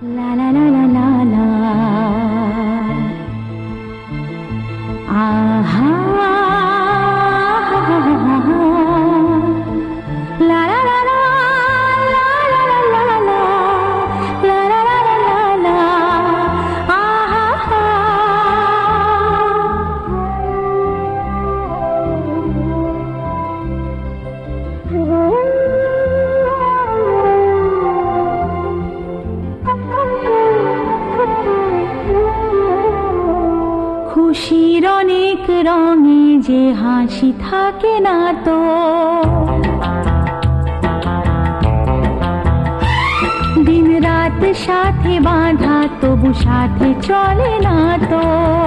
লা লা লা লা লা লা আহা লা লা লা লা লা লা লা লা লা লা লা লা আহা খুশির অনেক রঙে যে হাসি থাকে না তো, দিন রাত সাথে বাঁধা তবু সাথে চলে না তো।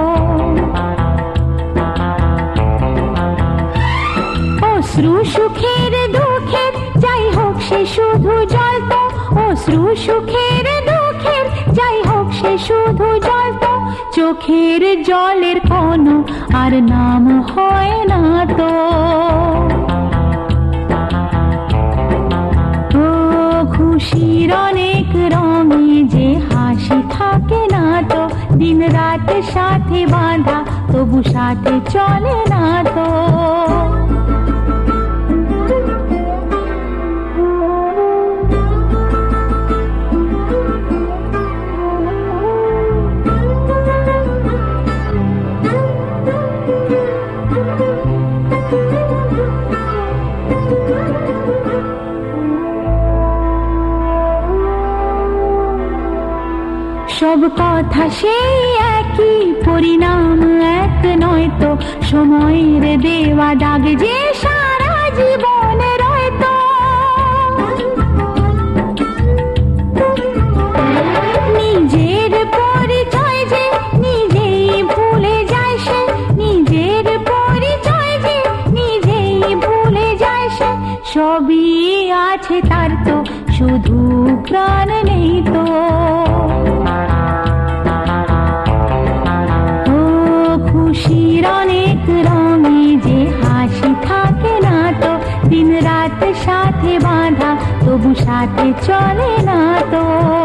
অশ্রু সুখের দুঃখের যাই হোক সে শুধু জ্বলতো, অশ্রু সুখের দুঃখের যাই হোক সে শুধু জ্বলতো। চোখের জলের কোনো আর নাম হয় না তো। ও খুশির অনেক রঙে যে হাসি থাকে না তো, দিন রাত সাথে বাঁধা তবু সাথে চলে না তো। সব কথা সেই একই, পরিণাম এক নয় তো। সময়ের দেওয়া দাগ যে সারা জীবনে রয়তো। নিজের পরিচয় যে নিজেই ভুলে যায় সে, নিজের পরিচয় যে নিজেই ভুলে যায় সে। সবই আছে তার তো শুধু প্রাণ নেই তো। খুশির অনেক রঙে যে হাসি থাকে না তো, দিন রাত সাথে বাঁধা তবু সাথে চলে না তো।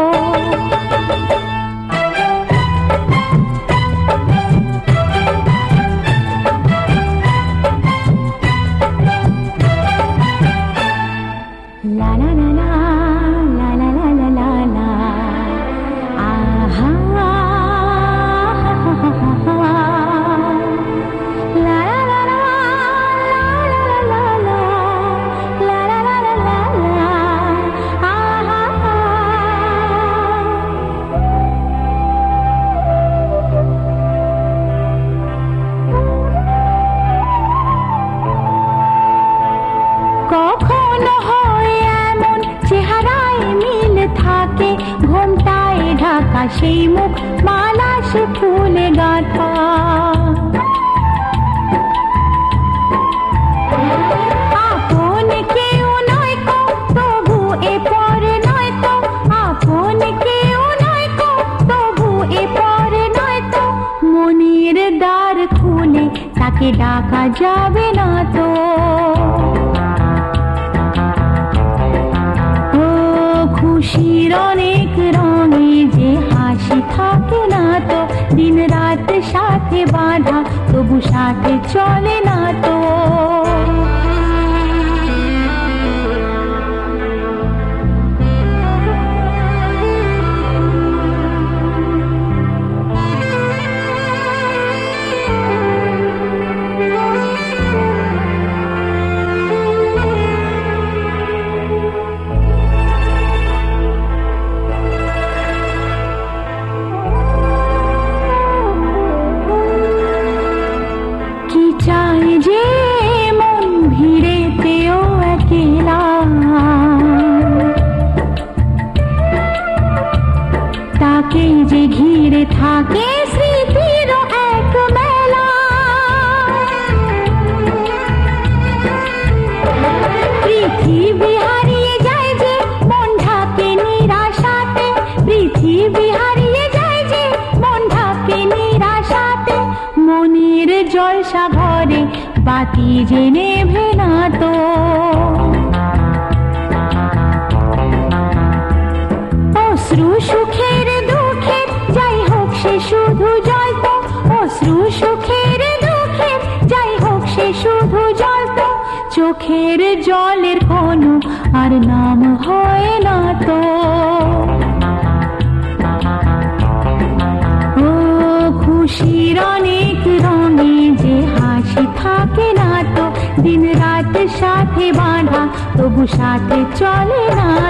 লা লা লা লা লা লা লা লা লা আহা কখনো হয় এমন চেহারায় মিল থাকে, ঘোমটায় ঢাকা সেই মুখ মালা সে ফুলে গাঁথা। আপন কেউ নয় কো তবু এ পরে নয় তো, আপন কেউ নয় কো তবু এ পরে নয় তো। মনের দ্বার খুলে তাকে ডাকা যাবে না তো। খুশির অনেক রঙে যে হাসি থাকে না তো, দিন রাত সাথে বাঁধা তবু সাথে চলে না তো। তাকে যে ঘিরে থাকে স্মৃতির এক মেলা। পৃথিবী হারিয়ে যায় যে মন ঢাকে নিরাশাতে, পৃথিবী হারিয়ে যায় যে মন ঢাকে নিরাশাতে। মনের জলসা ঘরে বাতি যে নেভে না তো। অশ্রু সুখের চোখের জলের কোনো আর নাম হয় না তো। ও খুশির অনেক রঙে যে হাসি থাকে না তো, দিন রাত সাথে বাঁধা তবু সাথে চলে না